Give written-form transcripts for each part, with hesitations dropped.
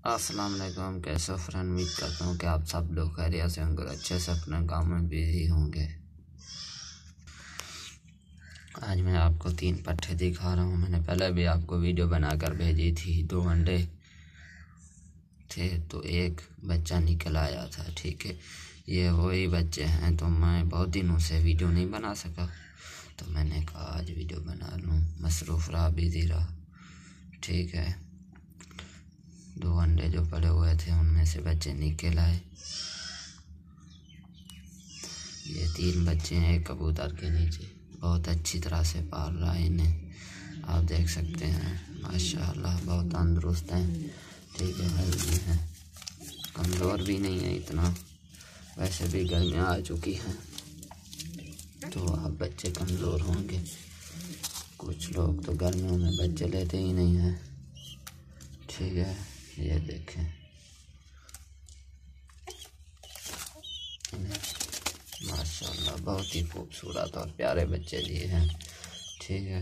अस्सलाम वालेकुम। कैसे हो फ्रेंड? उम्मीद करता हूँ कि आप सब लोग खैरियत से होंगे और अच्छे से अपने काम में बिजी होंगे। आज मैं आपको 3 पट्टे दिखा रहा हूँ। मैंने पहले भी आपको वीडियो बनाकर भेजी थी। 2 अंडे थे तो एक बच्चा निकल आया था। ठीक है, ये वही बच्चे हैं। तो मैं बहुत दिनों से वीडियो नहीं बना सका, तो मैंने कहा आज वीडियो बना लूँ। मसरूफ़ रहा, बिजी रहा। ठीक है, 2 अंडे जो पड़े हुए थे उनमें से बच्चे निकल आए। ये 3 बच्चे हैं एक कबूतर के नीचे। बहुत अच्छी तरह से पाल रहा है इन्हें, आप देख सकते हैं। माशाल्लाह बहुत तंदुरुस्त हैं। ठीक है, हेल्दी हैं, कमज़ोर भी नहीं है इतना। वैसे भी गर्मियाँ आ चुकी हैं तो आप बच्चे कमज़ोर होंगे। कुछ लोग तो गर्मियों में बच्चे लेते ही नहीं हैं। ठीक है, ये देखें, माशाल्लाह बहुत ही खूबसूरत और प्यारे बच्चे दिए हैं। ठीक है,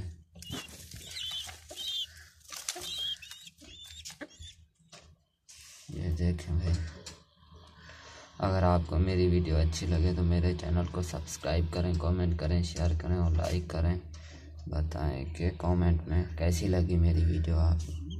ये देखें भाई। अगर आपको मेरी वीडियो अच्छी लगे तो मेरे चैनल को सब्सक्राइब करें, कमेंट करें, शेयर करें और लाइक करें। बताएं कि कमेंट में कैसी लगी मेरी वीडियो। आप